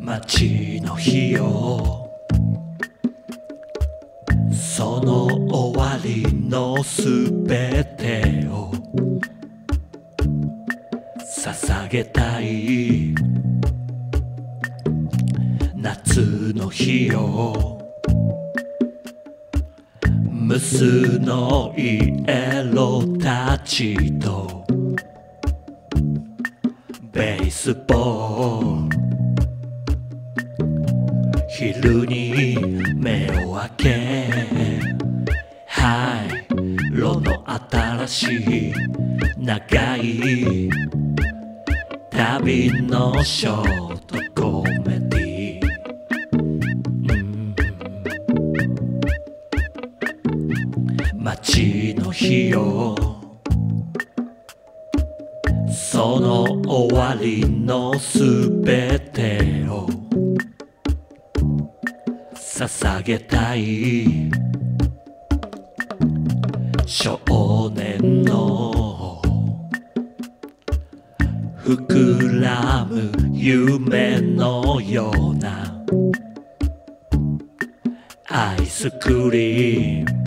街の日よ、その終わりのすべてを捧げたい。夏の日よ、無数のイエローたちとベースボール、昼に目を開け灰色の新しい長い旅のショートコメディ、街の日よ、その終わりのすべてを捧げたい。少年の膨らむ夢のようなアイスクリーム、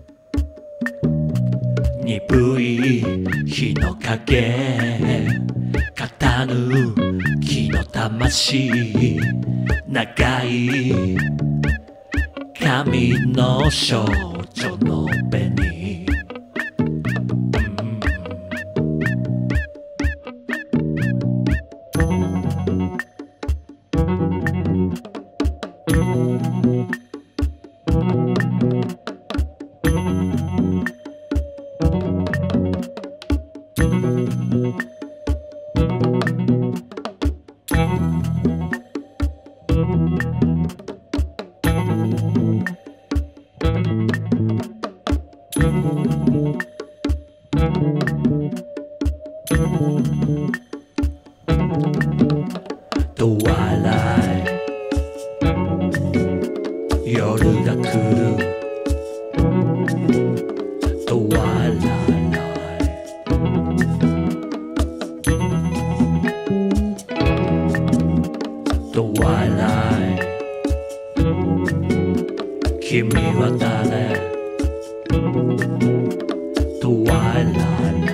鈍い日の影、傾きの魂、長い髪の少女の紅、Twilight、 夜が来る Twilight、 Twilight、 君は誰 Twilight、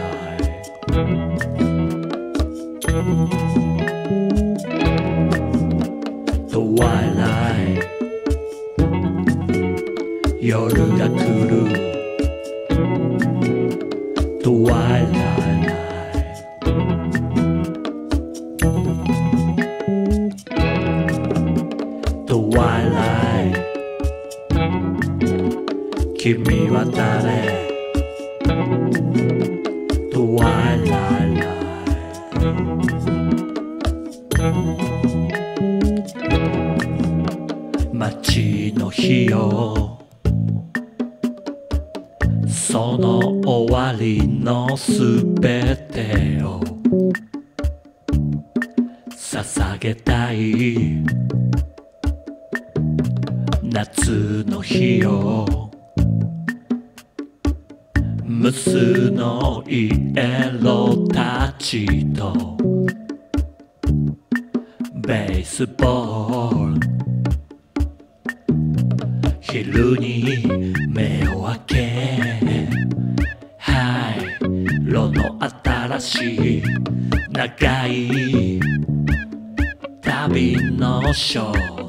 Twilight、 夜が来る Twilight、 Twilight、 君は誰 Twilight、 街の日よ、その終わりのすべてを捧げたい。夏の日よ、無数のイエローたちとベースボール、昼に目を開け灰色の新しい長い旅のショー